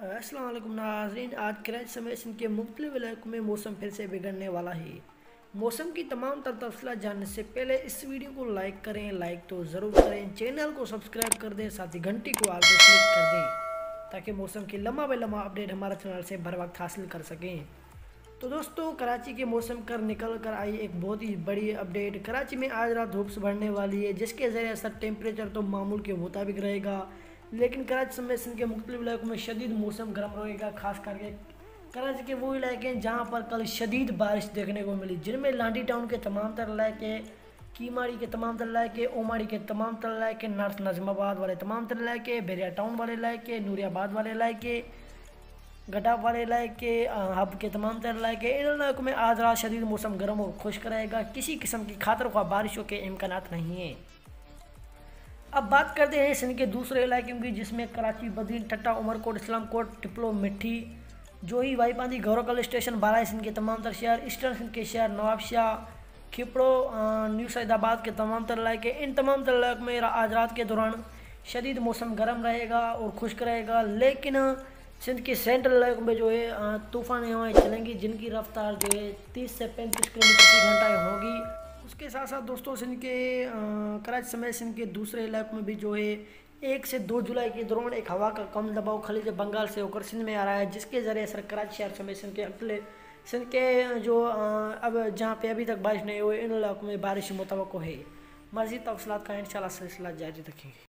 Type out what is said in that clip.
अस्सलाम वालेकुम नाज़रीन। आज कराची समेत सिंध के मुख्तलिफ इलाकों में मौसम फिर से बिगड़ने वाला है। मौसम की तमाम तर तफसीलात जानने से पहले इस वीडियो को लाइक करें, लाइक तो ज़रूर करें, चैनल को सब्सक्राइब कर दें, साथ ही घंटी को आल पर क्लिक कर दें ताकि मौसम की लम्हा ब लम्हा अपडेट हमारे चैनल से बर वक्त हासिल कर सकें। तो दोस्तों, कराची के मौसम कर निकल कर आई एक बहुत ही बड़ी अपडेट। कराची में आज रात धूप बढ़ने वाली है, जिसके ज़रिए असर टेम्परेचर तो मामूल के मुताबिक रहेगा, लेकिन कराची समेत सिंध के मुख्तलिफ इलाकों में शदीद मौसम गर्म रहेगा। खास करके कराची के वो इलाके हैं जहाँ पर कल शदीद बारिश देखने को मिली, जिनमें लांडी टाउन के तमाम तर इलाके, कीमाड़ी के तमाम तर इलाके, ओमाड़ी के तमाम तर इलाके, नॉर्थ नजमाबाद वाले तमाम तर इलाके, बेरिया टाउन वाले इलाके, नूरियाबाद वाले इलाके, गटाप वाले इलाके, हब के तमाम तर इलाके, इन इलाकों में आज रात शदीद मौसम गर्म और खुश्क रहेगा। किसी किस्म की खातर ख्वाह बारिशों के इम्कानात नहीं हैं। अब बात करते हैं सिंध के दूसरे इलाकों की, जिसमें कराची, बदरीन, ठट्टा, उमरकोट, इस्लामकोट, टिपलो, मिट्टी, जोही, वाईपांदी, गौरकल स्टेशन, बालाई सिंध के तमाम तर शहर, ईस्टर्न सिंध के शहर, नवाबशाह, खिपड़ो, न्यू सैदाबाद के तमाम तर इलाके, इन तमाम तर इलाकों में आज रात के दौरान शदीद मौसम गर्म रहेगा और खुश्क रहेगा। लेकिन सिंध के सेंट्रल इलाकों में जो है तूफ़ानी हवाएँ चलेंगी, जिनकी रफ्तार जो है 30 से 35 किलोमीटर प्रति घंटा होगी। उसके साथ साथ दोस्तों, सिंध के कराची समेत सिंध के दूसरे इलाकों में भी जो है 1 से 2 जुलाई के दौरान एक हवा का कम दबाव खलीज बंगाल से होकर सिंध में आ रहा है, जिसके ज़रिए असर कराची शहर समेत सिंध के अगले सिंध के जो अब जहाँ पे अभी तक बारिश नहीं हुई, इन इलाकों में बारिश मुतवक्को है। मज़ीद तफसीलात का इंशाल्लाह सिलसिला जारी रखेंगे।